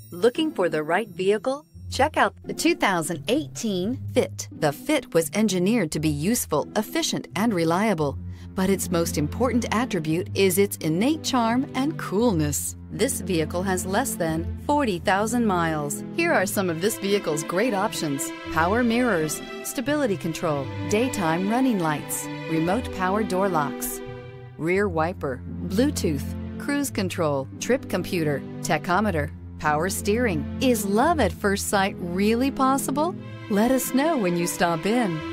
Looking for the right vehicle? Check out the 2018 Fit. The Fit was engineered to be useful, efficient, and reliable, but its most important attribute is its innate charm and coolness. This vehicle has less than 40,000 miles. Here are some of this vehicle's great options: power mirrors, stability control, daytime running lights, remote power door locks, rear wiper, Bluetooth, cruise control, trip computer, tachometer, power steering. Is love at first sight really possible? Let us know when you stop in.